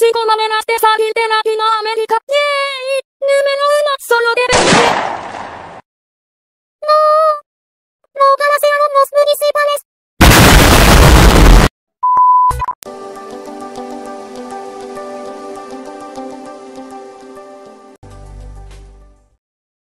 仕込まれなって詐欺で泣きのアメリカ。イェーイ。ヌメの馬ソロで